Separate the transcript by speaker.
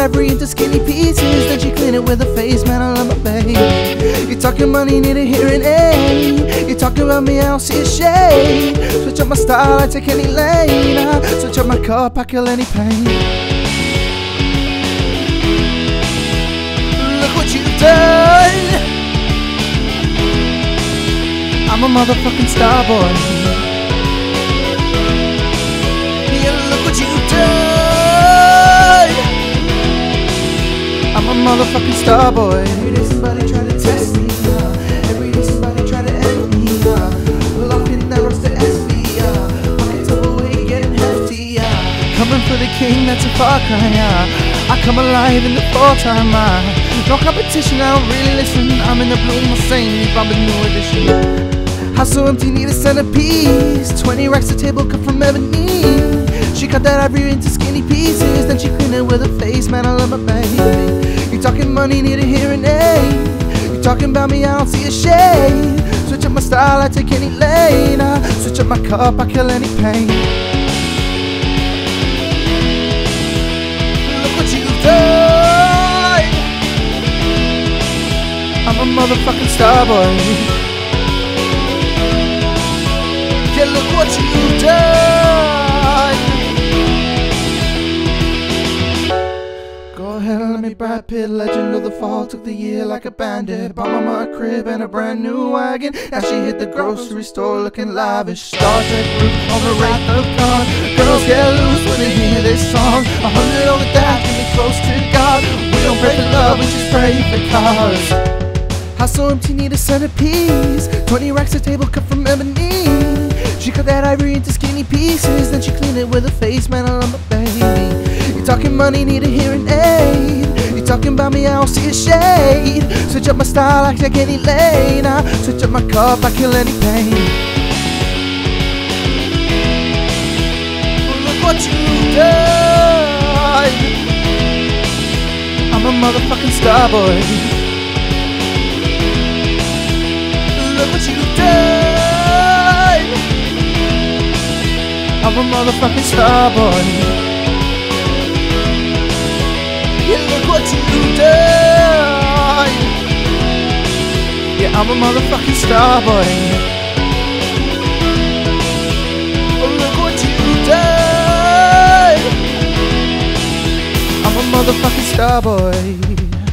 Speaker 1: I've re into skinny pieces, then she clean it with her face. Man, I love my baby. You're talking money, need a hearing aid. You're talking about me, I don't see a shade. Switch up my style, I take any lane. I switch up my cup, I kill any pain. Look what you've done. I'm a motherfucking star boy. Yeah, look what you've done. I'm a motherfucking star boy. Every day somebody try to test me, every day somebody try to end me, well, I'll hit that roster SV, pockets overweight, getting hefty, coming for the king, that's a far cry, I come alive in the full-time, no competition, I don't really listen. I'm in the bloom, the same, I'm a new edition. House so empty, need a centerpiece. 20 racks of table cut from ebony. She cut that ivory into skinny pieces, then she clean it with her face. Man, I love my baby. You talking money, need a hearing aid. You talking about me, I don't see a shade. Switch up my style, I take any lane. I switch up my cup, I kill any pain. Look what you've done. I'm a motherfucking star boy. Yeah, look what you've done. Go ahead and let me Brad Pitt, legend of the fall. Took the year like a bandit. Bought mama a crib and a brand new wagon. Now she hit the grocery store looking lavish. Star Trek roof on the Wrath of Khan. Girls get loose when they hear this song. 100 over that, get me close to God. We don't pray for love, we just pray for cause. House so empty, need a centerpiece. 20 racks of table cut from ebony. She cut that ivory into skinny pieces, then she clean it with her face. Man, I love my baby. You talking money, need a hearing aid. You talking about me, I don't see a shade. Switch up my style, I take any lane. I switch up my cup, I kill any pain. Well, look what you've done. I'm a motherfucking star boy. Look what you've done. I'm a motherfucking star boy. Yeah, look what you've done. Yeah, I'm a motherfucking star boy. Oh, look what you've done. I'm a motherfucking star boy.